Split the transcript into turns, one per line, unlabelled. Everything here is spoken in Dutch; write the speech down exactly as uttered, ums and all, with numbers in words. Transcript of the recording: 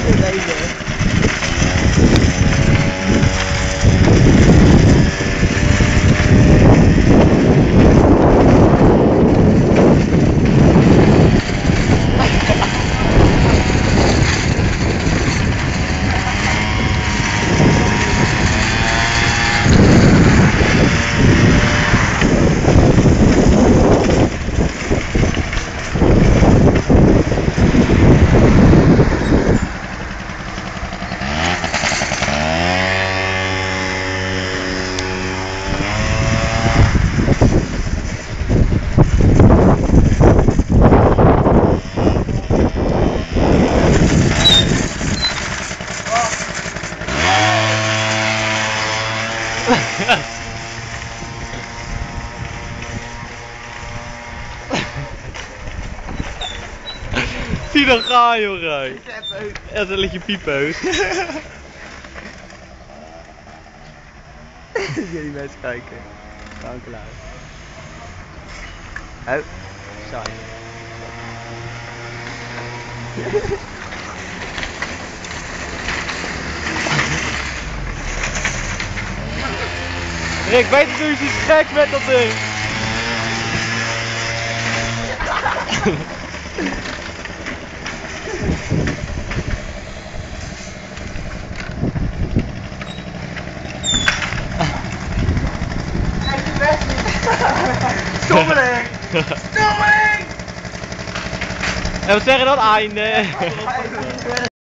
Deze.
Zie dan gaan, jongen.
Ik heb uit.
Ja, dan ligt je piepeus.
Jullie mensen kijken. Gaan klaar. Oh, saai.
Rick, weet je, doe je iets gek met dat ding?
Stommeling! Stommeling!
En wat zeggen dan? Einde.